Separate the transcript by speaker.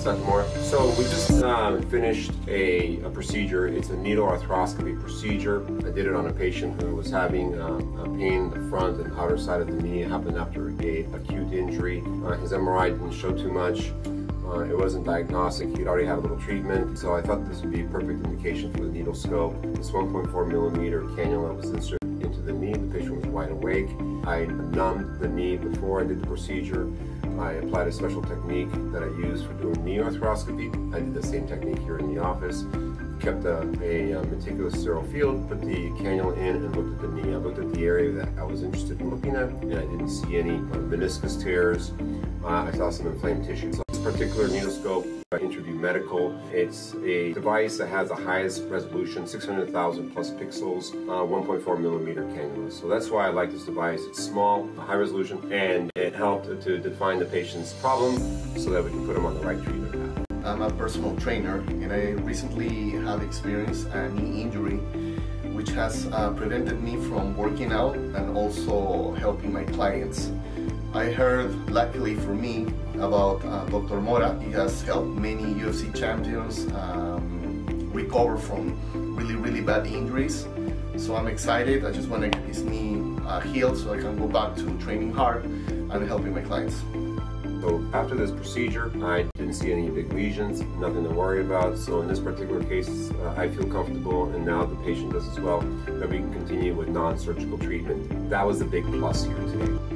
Speaker 1: Thanks, Dr. Moore. So we just finished a procedure. It's a needle arthroscopy procedure. I did it on a patient who was having a pain in the front and outer side of the knee. It happened after an acute injury. His MRI didn't show too much. It wasn't diagnostic. He'd already had a little treatment, so I thought this would be a perfect indication for the needle scope. This 1.4 millimeter cannula was inserted into the knee. The patient was wide awake. I numbed the knee before I did the procedure. I applied a special technique that I use for doing knee arthroscopy. I did the same technique here in the office. Kept a meticulous sterile field, put the cannula in, and looked at the knee. I looked at the area that I was interested in looking at, and I didn't see any meniscus tears. I saw some inflamed tissue. So this particular needle scope by Interview Medical, it's a device that has the highest resolution, 600,000 plus pixels, 1.4 millimeter cannula. So that's why I like this device. It's small, high resolution, and it helped to define the patient's problem so that we can put them on the right treatment path.
Speaker 2: I'm a personal trainer, and I recently have experienced a knee injury which has prevented me from working out and also helping my clients. I heard, luckily for me, about Dr. Mora. He has helped many UFC champions recover from really bad injuries. So I'm excited. I just want to get his knee healed so I can go back to training hard and helping my clients.
Speaker 1: So after this procedure, I didn't see any big lesions, nothing to worry about. So in this particular case, I feel comfortable, and now the patient does as well, that we can continue with non-surgical treatment. That was the big plus here today.